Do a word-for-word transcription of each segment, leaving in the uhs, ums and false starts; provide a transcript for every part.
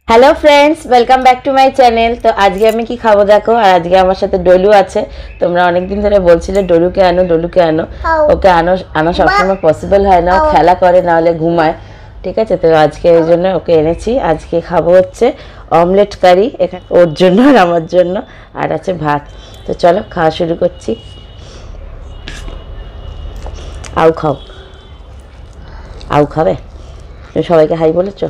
Hello friends, welcome back to my channel. তো আজকে আমি কি খাবো দেখো। আর আজকে আমার সাথে ডলু আছে। তোমরা অনেকদিন ধরে বলছিলে ডলুকে আনো ডলুকে আনো ওকে আনো আনা সবসময় পসিবল হয় না, খেলা করে না হলে ঘুমায়। ঠিক আছে, তো আজকে এই জন্য ওকে এনেছি। আজকে খাবো হচ্ছে অমলেট কারি, এখানে ওর জন্য আর আমার জন্য, আর আছে ভাত। তো চলো খাওয়া শুরু করছি। আউ খাও, আউ খাবে? তুমি সবাইকে হাই বলেছো?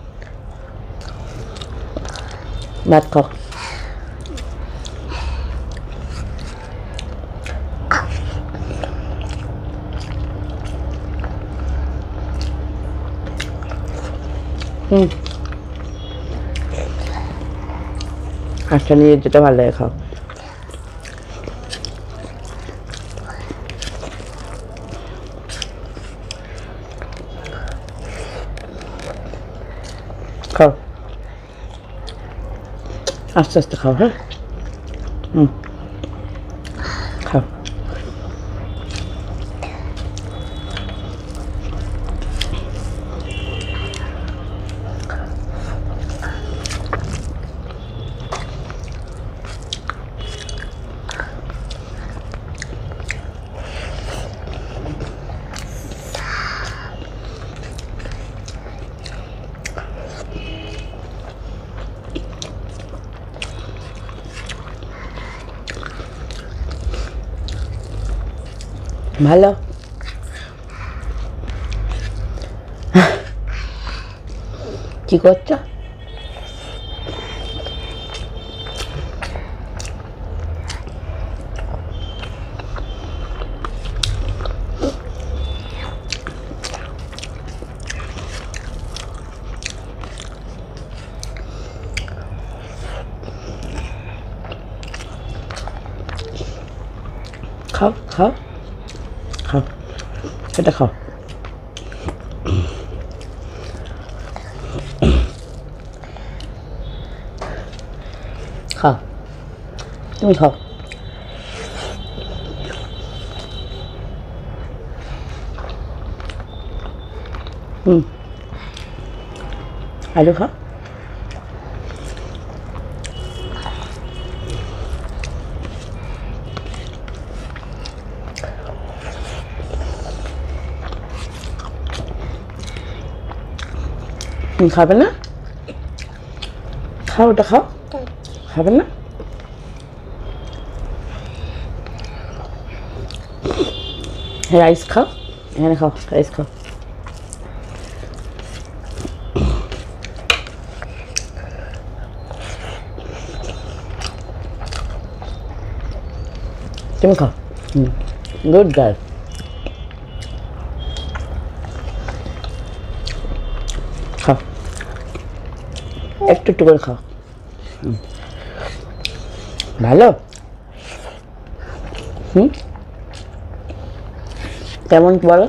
ভাত খাও। হুম, আচ্ছা নিয়ে যেটা ভালো লাগে খাও। খাও, আস্তে আস্তে খাও। হ্যাঁ, হুম, খাও। ভালো। কি করছো? খাও খাও খাও, এটা খাও। খাও, তুমি খাও। হুম, আলু খাও। তুমি খাবে না? খাও, ওটা খাও। খাবে না? রাইস খাও, এখানে খাও, রাইস খাও। তুমি খাও। হুম, গুড গার্ল। খাও, একটু একটু করে খাও। হুম, ভালো। হুম, কেমন বলো?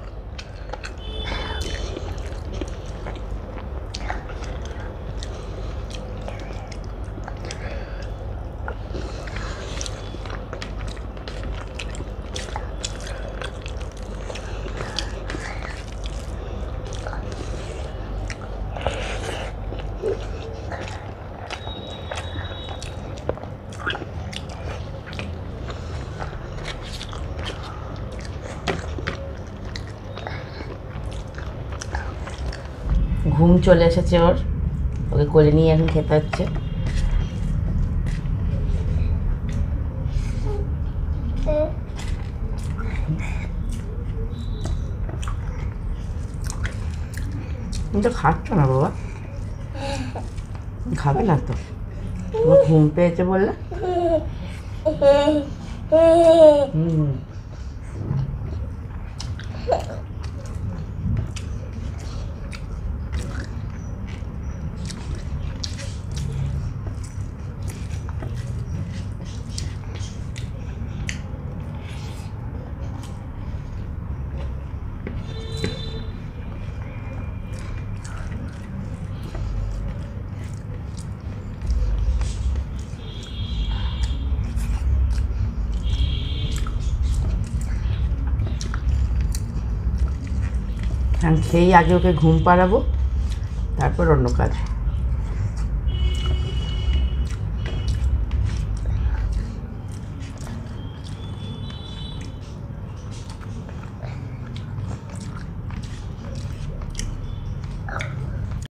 ঘুম চলে এসেছে ওর, ওকে কোলে নিয়ে এখন খেতে হচ্ছে। তুমি তো খাচ্ছ না বাবা, খাবে না তো? তোমার ঘুম পেয়েছে বললে। হুম, খেয়েই আগে ওকে ঘুম পাড়াবো, তারপর অন্য কাজ।